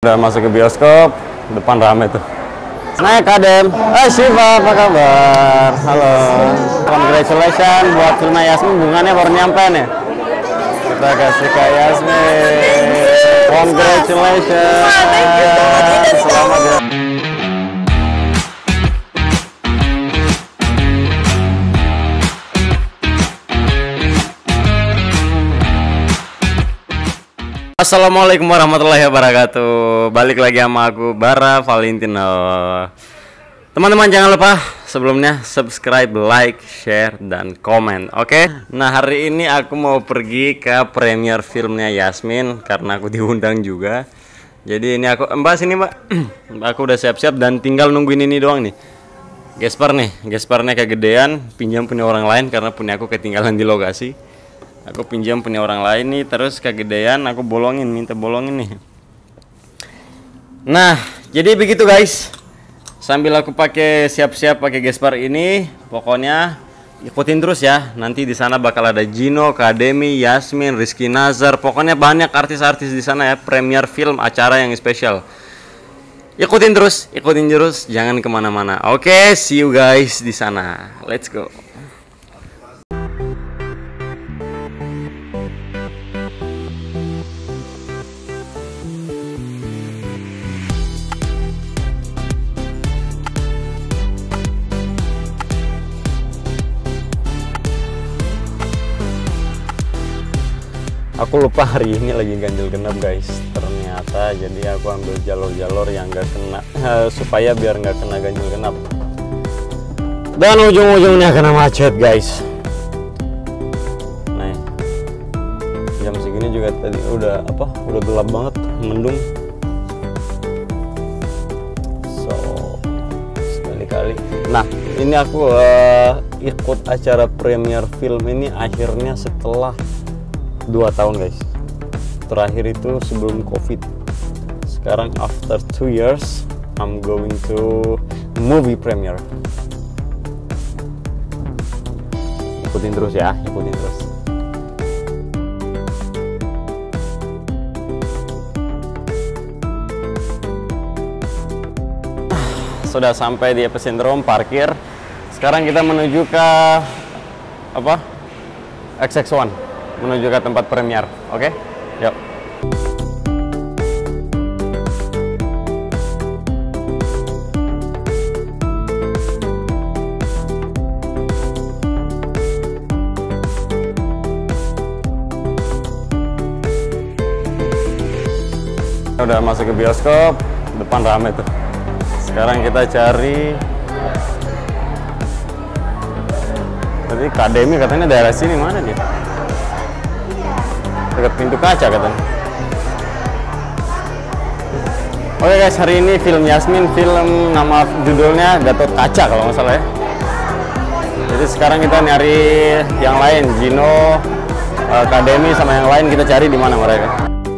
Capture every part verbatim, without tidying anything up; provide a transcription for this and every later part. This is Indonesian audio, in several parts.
Udah masuk ke bioskop, depan rame tuh. Naik Kadem. Eh Shiva, apa kabar? Halo. Congratulations buat filmnya Yasmin, bunganya baru nyampe nih. Kita kasih ke Yasmin. Congratulations. Selamat ya. Assalamualaikum warahmatullahi wabarakatuh. Balik lagi sama aku Bara Valentino. Teman-teman jangan lupa sebelumnya subscribe, like, share, dan komen. Oke, okay? Nah hari ini aku mau pergi ke premier filmnya Yasmin karena aku diundang juga. Jadi ini aku mbak sini mbak. Aku udah siap-siap dan tinggal nungguin ini doang nih. Gesper nih, gespernya kegedean, pinjam punya orang lain karena punya aku ketinggalan di lokasi. Aku pinjam punya orang lain nih, terus kegedean aku bolongin, minta bolongin nih. Nah, jadi begitu guys. Sambil aku pakai siap-siap pakai gesper ini, pokoknya ikutin terus ya. Nanti di sana bakal ada Gino, Kademi, Yasmin, Rizky Nazar, pokoknya banyak artis-artis di sana ya. Premier film acara yang spesial. Ikutin terus, ikutin terus, jangan kemana-mana. Oke, see you guys di sana. Let's go. Aku lupa hari ini lagi ganjil genap guys. Ternyata jadi aku ambil jalur-jalur yang gak kena supaya biar nggak kena ganjil genap. Dan ujung-ujungnya kena macet guys. Nah, jam segini juga tadi udah apa? Udah gelap banget, mendung. So sekali-kali. Nah ini aku uh, ikut acara premier film ini akhirnya setelah dua tahun guys. Terakhir itu sebelum COVID. Sekarang after two years I'm going to movie premiere. Ikutin terus ya, ikutin terus. Sudah sampai di epicentrum, parkir. Sekarang kita menuju ke apa? X X one. Menuju ke tempat premier, oke? Okay? Yuk. Udah masuk ke bioskop, depan rame tuh. Sekarang kita cari. Tadi Kademi katanya daerah sini, mana dia? Dekat pintu kaca katanya. Oke guys, hari ini film Yasmin, film nama judulnya Gatot Kaca kalau nggak salah ya. Jadi sekarang kita nyari yang lain, Gino, Kademi sama yang lain, kita cari di mana mereka.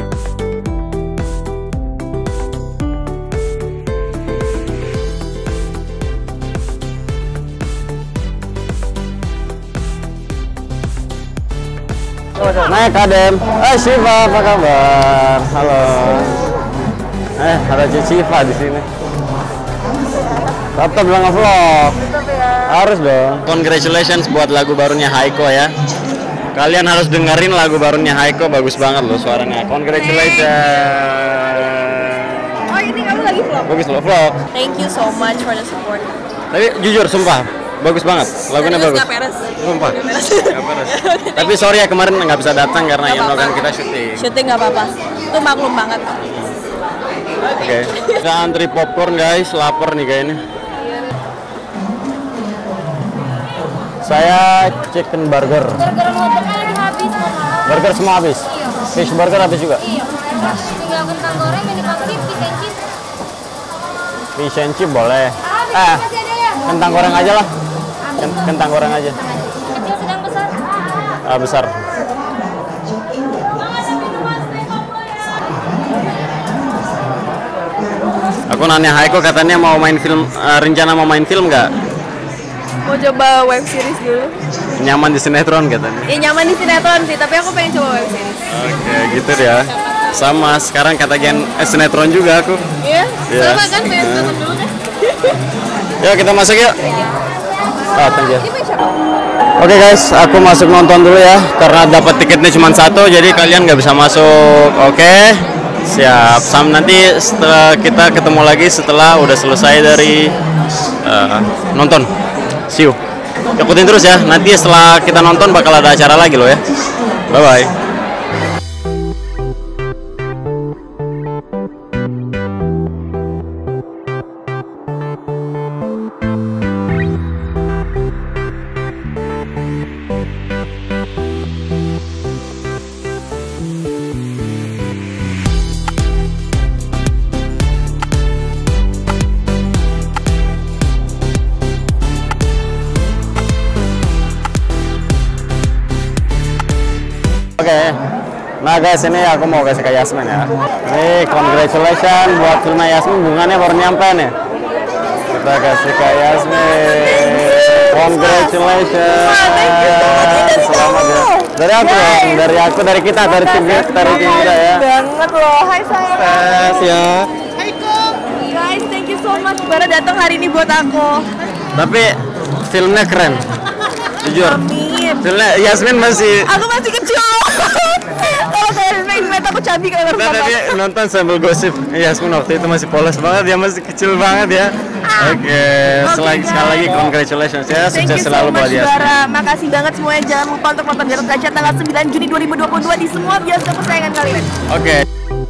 Naik Kadem. Eh Shiva, apa kabar? Halo. Eh ada Shiva di sini. Tetap bilang nge-vlog. Harus dong. Congratulations buat lagu barunya Haiko ya. Kalian harus dengerin lagu barunya Haiko, bagus banget loh suaranya. Congratulations. Oh ini kamu lagi vlog? Bagus loh vlog. Thank you so much for the support. Tapi jujur sumpah bagus banget, lagunya bagus. Gak peres. Sumpah. Gak peres. Tapi sorry ya kemarin nggak bisa datang karena ya kan kita syuting. Syuting nggak apa-apa. Itu maklum banget. Oke. Okay. Kita antri popcorn guys, lapar nih kayaknya. Saya chicken burger. Burger lobaknya lagi habis, Mama. Burger semua habis. Iya. Fish burger habis juga. Iya. Tinggal kentang goreng yang dipakai fish and chips. Fish and chip boleh. Habis, Eh, masih ada ya? kentang goreng aja lah. Kentang goreng aja. Kecil sedang besar. Ah, besar. Aku nanya Haiko katanya mau main film, uh, rencana mau main film nggak? Mau coba web series dulu. Nyaman di sinetron katanya. Ya nyaman di sinetron sih, tapi aku pengen coba web series. Oke, gitu ya. Sama sekarang katakan eh, sinetron juga aku. Iya, Iya. sama kan pengen nonton dulu kan? Yuk kita masuk yuk. Oh, thank you. Oke guys, aku masuk nonton dulu ya, karena dapat tiketnya cuma satu, jadi kalian nggak bisa masuk. Oke, siap. Sam nanti setelah kita ketemu lagi setelah udah selesai dari uh, nonton. See you. Ikutin terus ya. Nanti setelah kita nonton bakal ada acara lagi loh ya. Bye bye. Oke, nah guys ini aku mau kasih ke Yasmin ya. Ini congratulations buat filmnya Yasmin, bunganya baru nyampe nih. Kita kasih ke Yasmin. Congratulations. Selamat ya. Dari aku dong, dari aku, dari kita, dari tim dari tim kita ya. Banget loh, hai sayang. Yes ya. Hai Kong. Guys, thank you so much Bara datang hari ini buat aku. Tapi filmnya keren. Jujur. Amin. Filmnya Yasmin masih. Aku masih kecil. Kalau kalian ngeliat aku cabi kayak Kita tadi nonton sambil gosip. Yasmin waktu itu masih polos banget, dia masih kecil banget ya. Oke, selagi sekali lagi congratulations ya, Thank sukses you so selalu buat much Yasmin. Bara. Makasih banget semuanya. Jangan lupa untuk nonton Gatot Kaca tanggal sembilan Juni dua ribu dua puluh dua di semua bioskop kesayangan kalian. Oke.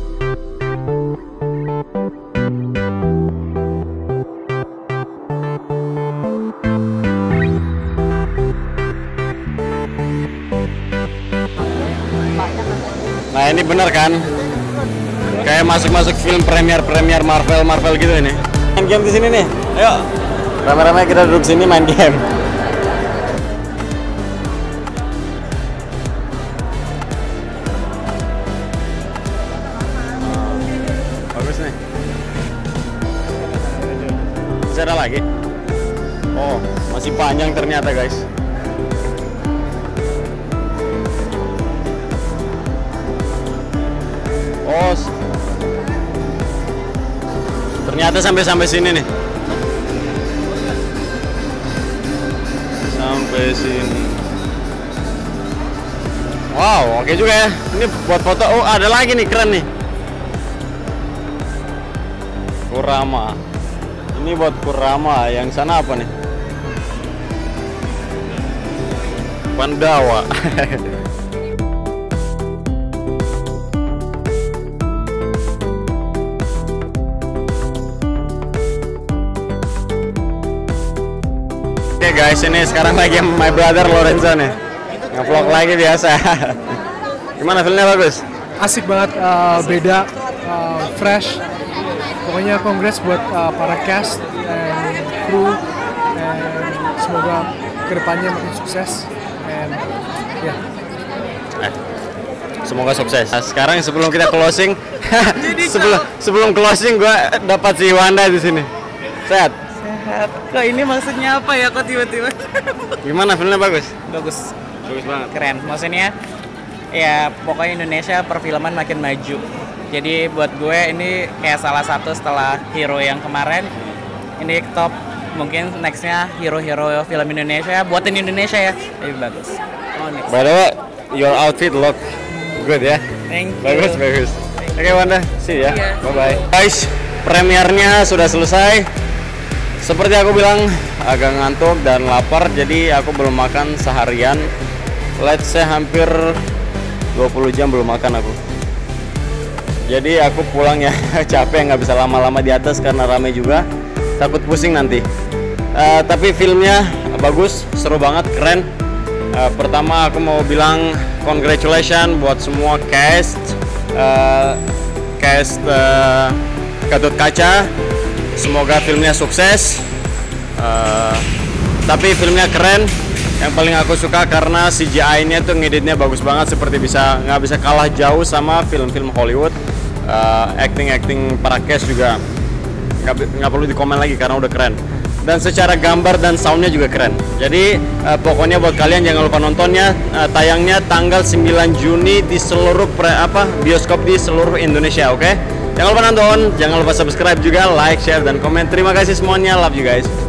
Nah ini bener kan? Kayak masuk-masuk film premier-premier Marvel Marvel gitu ini. Main game di sini nih. Ayo. Rame-rame kita duduk sini main game. Bagus nih. Masih ada lagi? Oh, masih panjang ternyata guys. Oh, ternyata sampai-sampai sini nih. Sampai sini. Wow, oke juga ya. Ini buat foto. Oh, ada lagi nih, keren nih. Kurama. Ini buat Kurama. Yang sana apa nih? Pandawa. Oke guys, ini sekarang lagi my brother Lorenzo nih. Nge-vlog lagi biasa. Gimana filmnya, bagus? Asik banget, uh, beda, uh, fresh. Pokoknya congrats buat uh, para cast dan kru, dan semoga kedepannya makin sukses. And ya. Yeah. Eh, semoga sukses. Nah, sekarang sebelum kita closing, sebelum sebelum closing gue dapat si Wanda di sini. Sehat. Sehat. Kok ini maksudnya apa ya? Kok tiba-tiba? Gimana filmnya, bagus? Bagus. Bagus banget. Keren. Maksudnya ya pokoknya Indonesia perfilman makin maju. Jadi buat gue ini kayak salah satu setelah Hero yang kemarin. Ini top. Mungkin nextnya hero-hero film Indonesia buatin Indonesia ya. Lebih bagus. Oh, next. By the way, your outfit look good ya. Thank you. Bagus, bagus. Oke Wanda, see ya. Iya. Bye bye. Guys, premiernya sudah selesai. Seperti aku bilang, agak ngantuk dan lapar, jadi aku belum makan seharian. Let's say hampir dua puluh jam belum makan aku. Jadi aku pulang ya capek, nggak bisa lama-lama di atas karena ramai juga. Takut pusing nanti. Uh, tapi filmnya bagus, seru banget, keren. Uh, pertama aku mau bilang congratulations buat semua cast, uh, cast uh, Gatot Kaca. Semoga filmnya sukses. Uh, tapi filmnya keren. Yang paling aku suka karena C G I-nya tuh ngeditnya bagus banget, seperti bisa nggak bisa kalah jauh sama film-film Hollywood. Uh, acting-acting para cast juga nggak nggak perlu dikomen lagi karena udah keren. dan secara gambar dan soundnya juga keren. Jadi uh, pokoknya buat kalian jangan lupa nontonnya. Uh, tayangnya tanggal sembilan Juni di seluruh pre, apa bioskop di seluruh Indonesia, oke? Okay? Jangan lupa nonton, jangan lupa subscribe juga, like, share, dan komen. Terima kasih semuanya, love you guys.